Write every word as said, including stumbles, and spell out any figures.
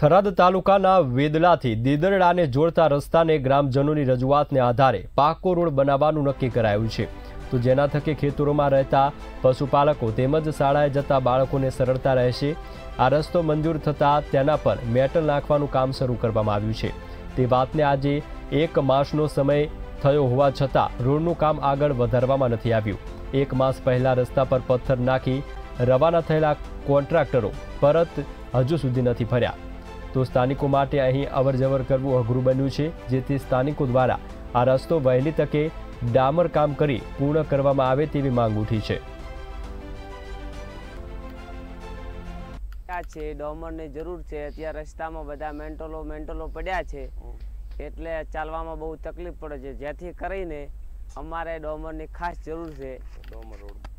થરાદ તાલુકાના વેદલાથી દેદરડાને જોડતા રસ્તાને ગ્રામજનોની રજૂઆતને આધારે પાકો રોડ બનાવવાનું નક્કી કરાયું છે, તો જેના થકી ખેતરોમાં રહેતા પશુપાલકો તેમજ શાળાએ જતા બાળકોને સરળતા રહેશે। આ રસ્તો મંજૂર થતાં તેના પર મેટલ નાખવાનું કામ શરૂ કરવામાં આવ્યું છે। તે વાતને આજે એક માસનો સમય થયો હોવા છતાં રોડનું કામ આગળ વધારવામાં નથી આવ્યું। એક માસ પહેલા રસ્તા પર પથ્થર નાખી રવાના થયેલા કોન્ટ્રાક્ટરો પરત હજુ સુધી નથી ફર્યા, તો સ્થાનિકો માટે અહીં અવરજવર કરવું અઘરું બન્યું છે, જેથી સ્થાનિકો દ્વારા આ રસ્તો વહેલી તકે ડામર કામ કરી પૂર્ણ કરવામાં આવે તેવી માંગ ઉઠી છે। છે ડોમરની જરૂર છે। અત્યારે રસ્તામાં બધા મેન્ટલો મેન્ટલો પડ્યા છે, એટલે ચાલવામાં બહુ તકલીફ પડે છે, જેથી કરીને અમારે ડોમરની ખાસ જરૂર છે। ડોમર રોડ